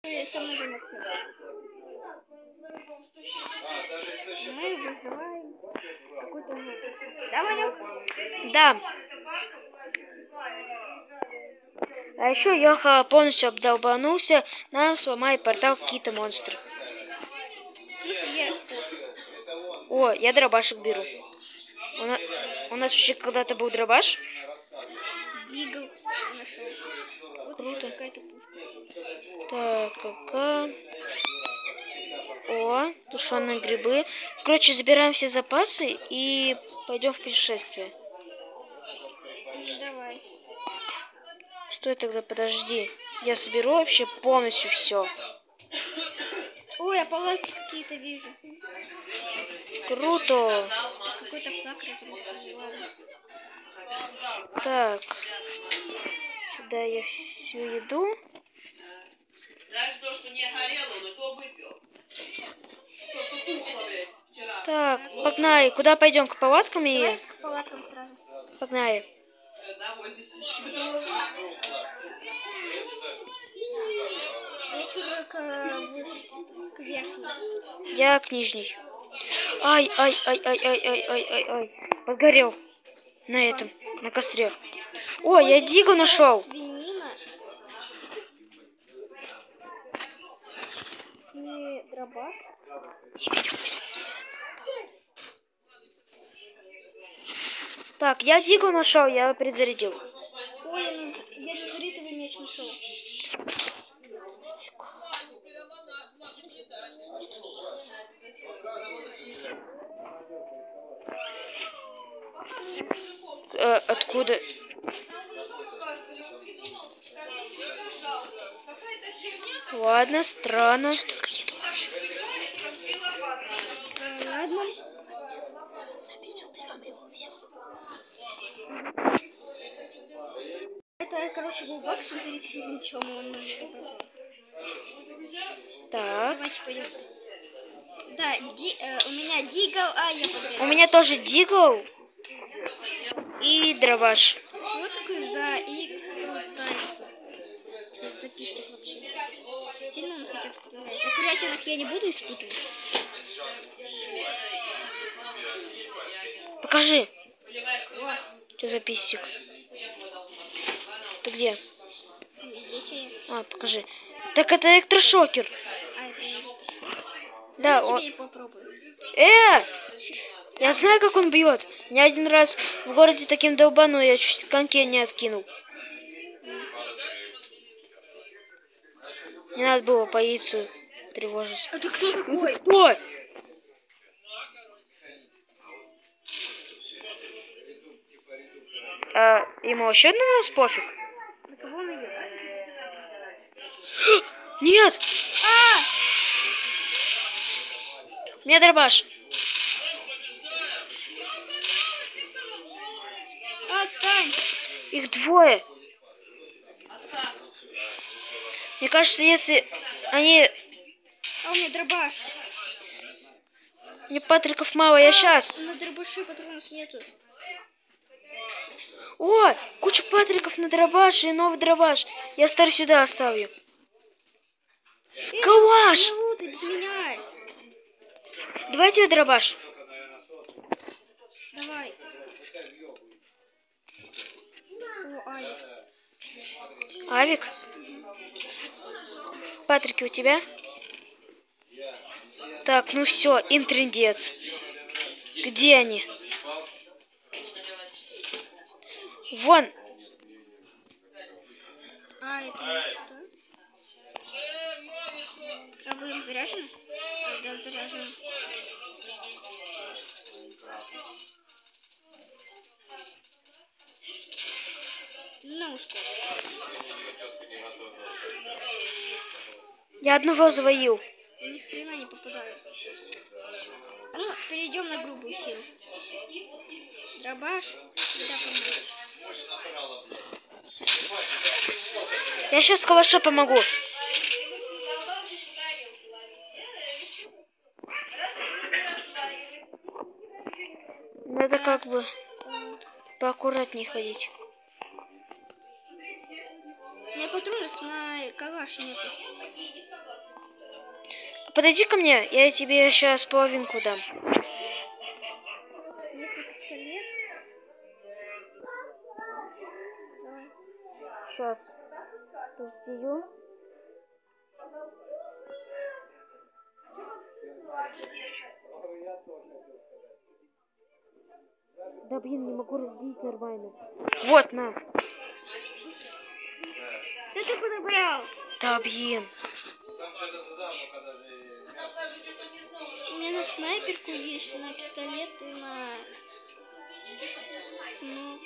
Со мной мы вызываем какой-то звук. Да, Ванек? Да. А еще я полностью обдолбанулся, нам сломали портал какие-то монстры. В смысле, я... О, я дробашек беру. У нас вообще когда-то был дробаш. Дигл нашел. Вот круто. Какая-то пушка. Так, какая... О, тушеные грибы. Короче, забираем все запасы и пойдем в путешествие. Давай. Стой тогда, подожди. Я соберу вообще полностью все. Ой, я палатки какие-то вижу. Круто. Какой-то флаг разрушил. Так. Сюда я всю еду. Знаешь, то, что не горело, но то выпил. То, что тухло, блядь, вчера. Так, погнали. Куда пойдем? К палаткам Давай или? к палаткам сразу. Погнали. Я чудо к верхней. Я к нижней. Ай. Подгорел. На этом, на костре. О, я дигу нашел. Свинина. И дробаш. Так, я дигу нашел, я предзарядил. Ой, я назаритовый меч нашел. Откуда? Ладно, странно. Ладно. Запись уберем его, все. Это, короче, был бакс с назаритовым мечом, и он может попробовать. Так. Давайте пойдем. Да, у меня дигл, я подгорел. У меня тоже дигл и дробаш. Что такое за X Тайса? Что за пистик вообще? Сильно он хотя бы стреляет. На курятинах я не буду испытывать. Покажи. Вот. Что за писик? Ты где? Здесь я. Покажи. Так это электрошокер. Это я. Да, Я он... тебе и попробую. Я знаю, как он бьет. Меня один раз в городе таким долбану, я чуть коньки не откинул. Не надо было полицию тревожить. Это кто такой? Кто? Ему вообще на нас пофиг? На кого он идет? Нет! У меня дробаш. Отстань! Их двое. Мне кажется, если они... А у меня дробаш. Мне патриков мало, я сейчас. На дробаше патронов нету. О, куча патриков на дробаш и новый дробаш. Я старый сюда оставлю. Калаш! Ты без меня. Давай тебе дробаш. Давай. О, Алик. Авик? Патрики у тебя? Так, ну все, им трындец. Где они? Вон. Это не что? А вы им заряжены? Да, заряжены. Ну, что? Я одного завоил. Ни хрена не попадают. Ну, перейдем на грубую силу. Дробаш всегда поможет. Я сейчас калашу помогу. Надо как бы поаккуратнее ходить. У меня патронов на калаш нету. подойди ко мне, я тебе сейчас половинку дам. Если пистолет. Давай. Сейчас. Раздаю. Да блин, не могу разделить нормально. Вот, на. Да ты подобрал. Да блин. У меня на снайперку есть, на пистолет и на... Ну,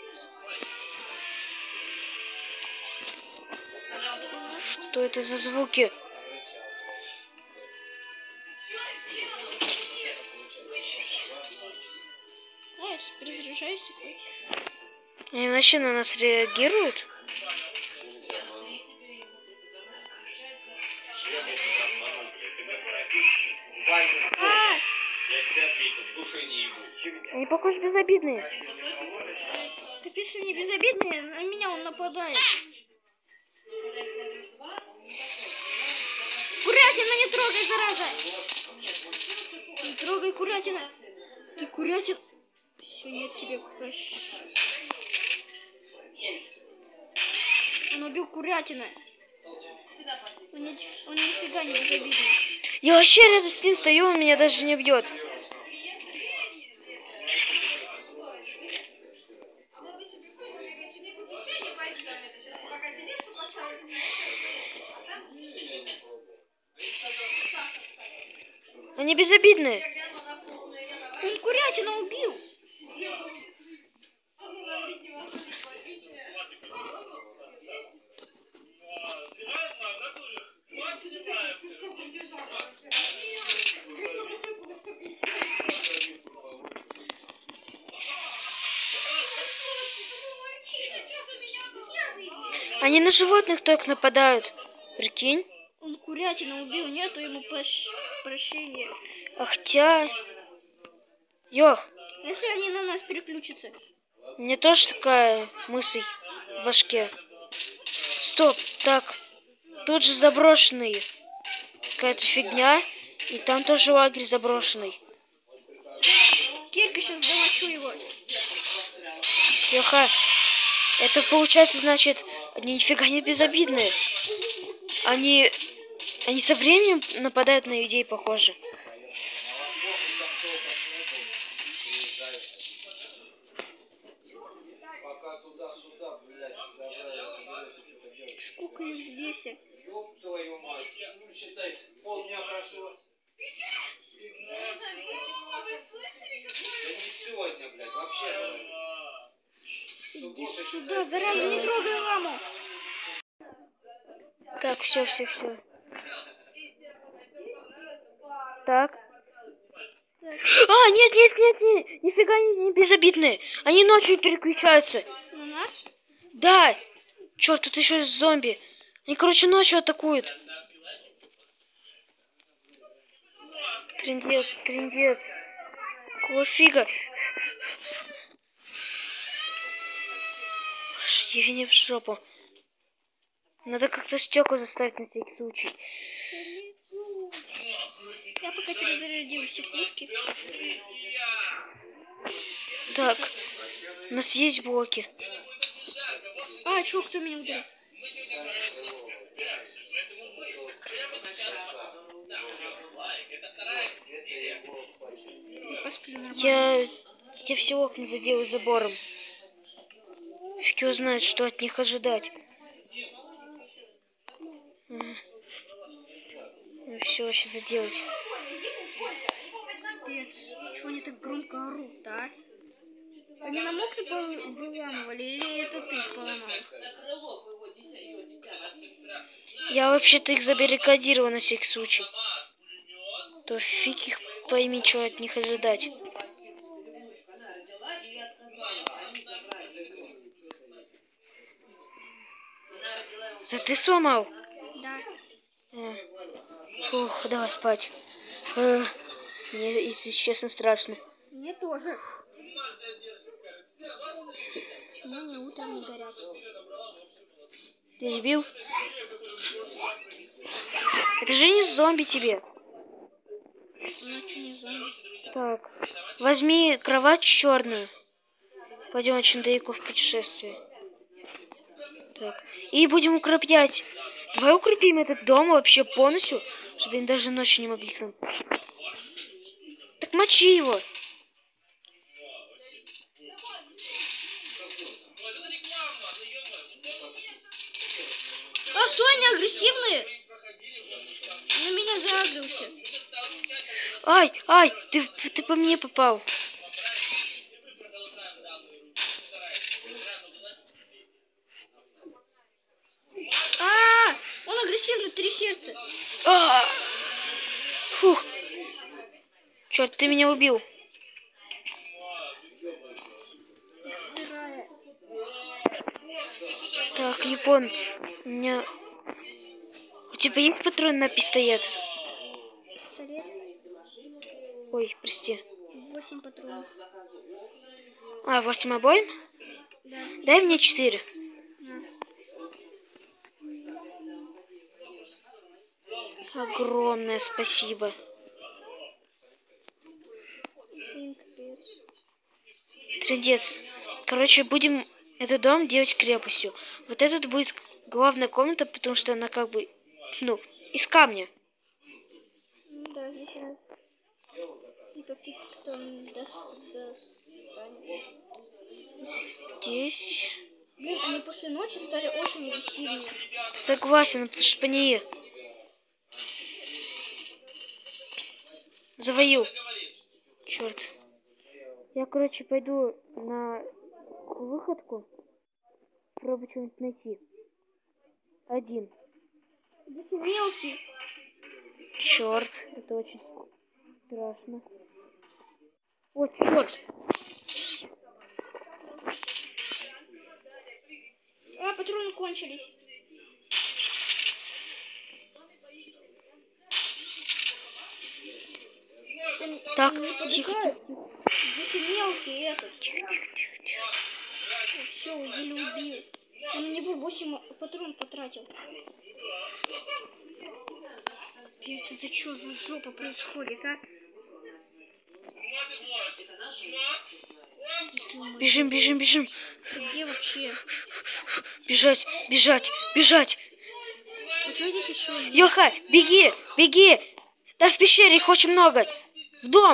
Что это за звуки? я перезаряжаюсь такой. Они вообще на нас реагируют? Они, похоже, безобидные. Капец, они безобидные, на меня он нападает. Курятина, не трогай, зараза! Не трогай, курятина! Ты курятин... Все, нет тебе прощения. Он убил курятина. Он нифига не безобидный. Я вообще рядом с ним стою, он меня даже не бьет. Они безобидные. Он курятина убил. Они на животных только нападают. Прикинь. Он курятина убил, нету ему прощения. А хотя... Ёх, Если они на нас переключатся. у меня тоже такая мысль в башке. Стоп, так. Тут же заброшенный. Какая-то фигня. И там тоже лагерь заброшенный. Кирка, сейчас замочу его. Ёха. Это получается, значит, они нифига не безобидные. Они со временем нападают на людей, похоже. Сколько их здесь? Ёб твою мать. Ну, считай, полдня прошло. Да не сегодня, блядь, вообще говорю. Иди сюда, зараза, не трогай ламу. Так, все. Так. А, нет, нифига не безобидные. Они ночью переключаются. На нас? Да. Черт, тут еще зомби. Они, короче, ночью атакуют. Трындец. Какого фига? Я не в жопу. Надо как-то стекло заставить на всякий случай. Я пока перезарядил все пушки. Так, у нас есть блоки. А, чё, кто меня ударил? Посплю нормально. Я все окна заделаю забором. Фиг его знает, что от них ожидать. Все, сейчас заделать. Капец, чего они так громко орут, а? Они на мокрый выламывали или это ты их поломал? Я вообще-то их забаррикадировал на всякий случай. То фиг их пойми, что от них ожидать. Да ты сломал? Да. Фух, давай спать. Мне, если честно, страшно. Мне тоже. Почему они утром не горят? Ты сбил? Это же не зомби тебе. Ночью не зомби. Так, возьми кровать черную. Пойдем очень далеко в путешествие. Так, и будем укреплять. Давай укрепим этот дом вообще полностью, чтобы они даже ночью не могли к нам. Так мочи его. А, стой, они агрессивные! Он на меня заагрился. Ай, ай, ты по мне попал. А, он агрессивный, 3 сердца. Фух. Черт, ты меня убил. Сырая. Так, Япон, у меня... У тебя есть патрон на пистолет? Пистолет. Ой, прости. 8 патронов. А, 8 обоим? Да. Дай мне 4. На. Огромное спасибо. Блин, капец. Трындец. Короче, будем этот дом делать крепостью. Вот этот будет главная комната, потому что она как бы, ну, из камня. Ну да, здесь раз. Типа фиг кто до свидания. Здесь... Блин, они после ночи стали очень агрессивные. Согласен, потому что шпании. Завою. Черт. Я, короче, пойду на выходку. Пробую что-нибудь найти. Один. Здесь мелкий. Черт, это очень страшно. О, черт. А, патроны кончились. Так, Не тихо, подбегай. тихо. Здесь и мелкий этот. Все, еле убил. Он на него 8 патронов потратил. Пец, это что за жопа происходит, а? Бежим, бежим, бежим. Ты где вообще? Бежать, бежать, бежать. А что здесь еще есть? Йоха, беги, беги. Там в пещере их очень много. В дом.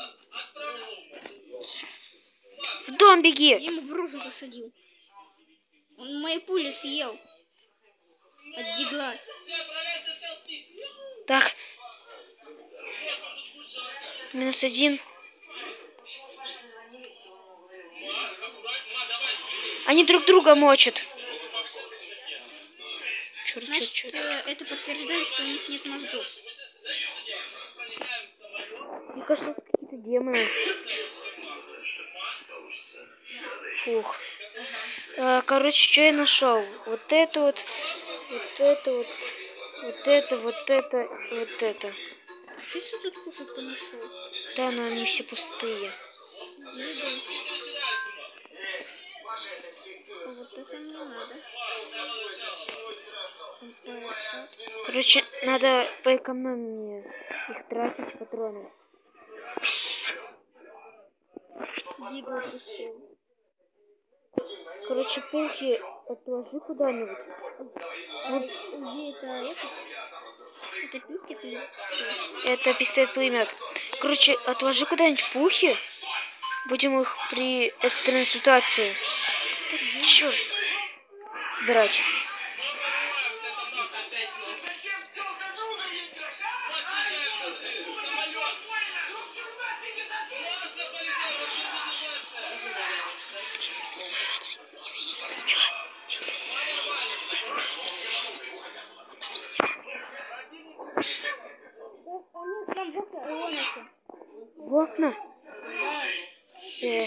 В дом беги. Я ему в рожу засадил. Он мои пули съел. От дигла. Так. -1. Они друг друга мочат. Черт, Значит, черт, черт. это подтверждает, что у них нет мозгов. Мне кажется, это какие-то демоны. Фух. Короче, что я нашел? Вот это вот. Вот это вот. Вот это, вот это, вот это. Что ты тут кушать понашел? Да, но они все пустые. Деда. А вот это мне надо. Короче, надо поэкономнее их тратить патроны. Дигла пришел. Короче, пухи отложи куда-нибудь. Где это? Это пистик или что? Это пистолет-пулемет. Короче, отложи куда-нибудь пухи. Будем их при экстренной ситуации. Да черт. Брать. Они там в окна ломятся. В окна? Да.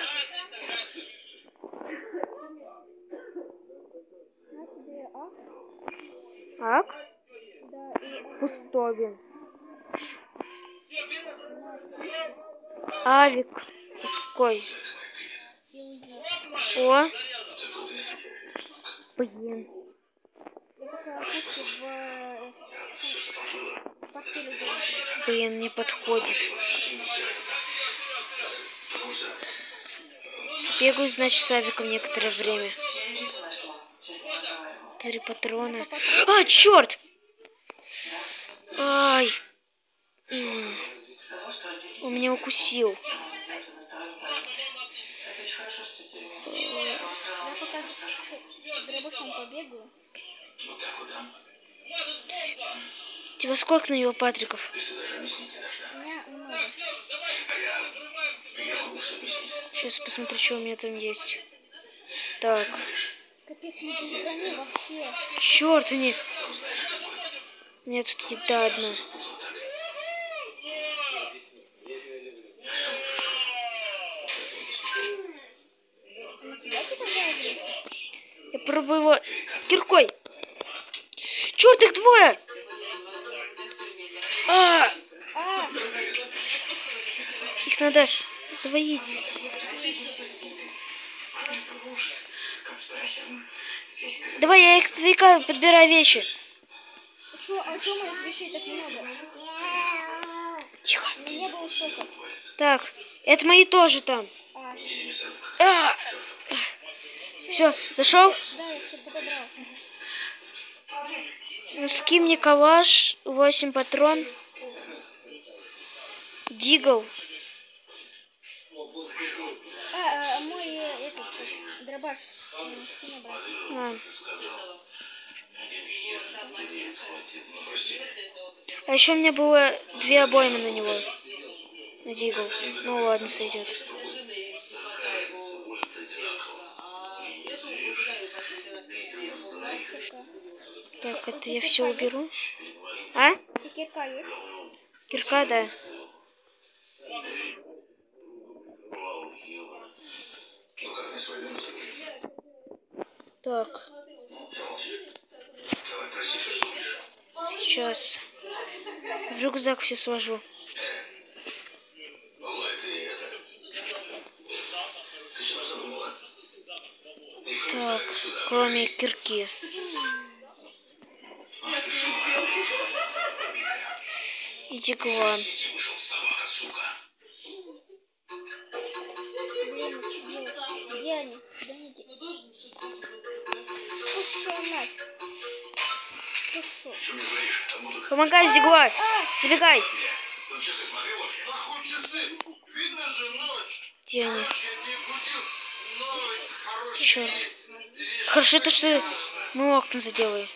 На тебе Ак? Да, и Пустовин. Авик. Какой? О. Блин. я такая пушка в портфеле делаю. Блин, не подходит. Бегаю, значит, с Авиком некоторое время. 4 патрона. А, черт! Ай! Он меня укусил. Я пока с дробашом побегаю. У тебя сколько на него патриков? У меня много. Сейчас посмотрю, что у меня там есть. Так. Капец, не без брони вообще. Черт, они... У меня тут еда одна. На тебя типа загрузит? Я пробую его киркой. Черт, их двое! А! А, Их надо завоить. Давай, я их отвлекаю, подбираю вещи. а чё моих вещей так много? Тихо. У меня не было столько. Так, это мои тоже там. А, Все, зашел? да, я все подобрал. Носки мне калаш, 8 патрон. Дигл. Мой этот дробаш спина брат. А еще у меня было 2 обоймы на него. На Дигл. Ну ладно, сойдет. Так, это я все уберу. А? И кирка есть? Кирка, да. Так. Сейчас. В рюкзак все сложу. Так, кроме кирки. И дигла. Блин, где они? Куда они Пошел нафиг. Пошел. Помогай, Зигла! Забегай! Где они? Черт. Хорошо то, что мы окна заделали.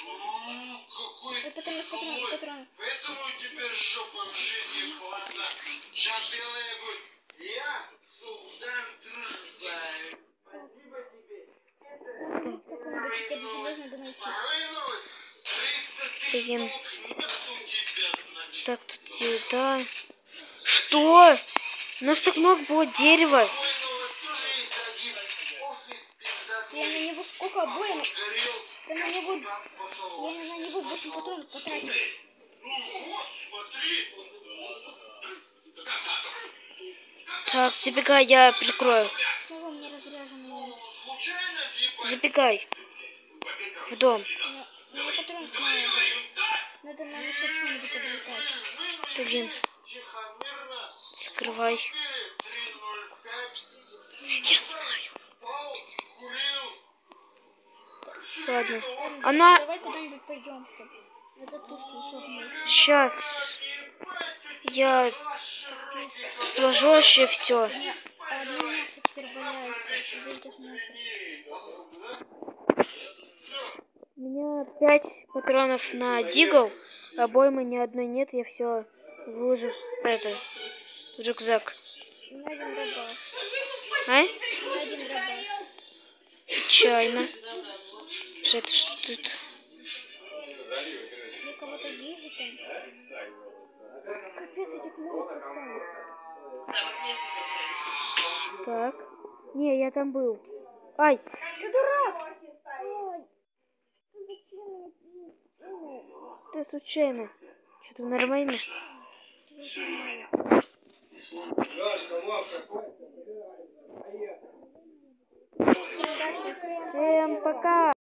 Патроны. Поэтому теперь жопа в жизни плата. Чемпионы будут. Я султан Дружбай. Спасибо тебе. Какой-нибудь хотя бы железный бы найти. Вторая новость. 300 тысяч Блин. у тебя. Так, тут еда. Что? У нас так много было дерева. Я на него сколько обоим? Я на него 8 патронов потратил. Так, забегай, я прикрою. Снова мне разряженные. Забегай. В дом. У меня патронов мало. Надо нам еще что-нибудь облетать. Блин. Закрывай. Я знаю. Ладно. Она... Давай куда-нибудь пойдем, чтобы это пушки еще вместе. Сейчас. Я сложу вообще все. Одно мясо теперь валяется из этих мясов. У меня 5 патронов на дигл. Обоймы ни одной нет. Я все выложу в это, в рюкзак. У меня один рабаш. А? У меня один рабаш. Печально. Это что тут? Я кого-то вижу там. Капец, этих монстров там. Так. Не, я там был. Ай! Ты дурак! Ой. Зачем мне? Ты случайно. Что-то нормально? Всем пока!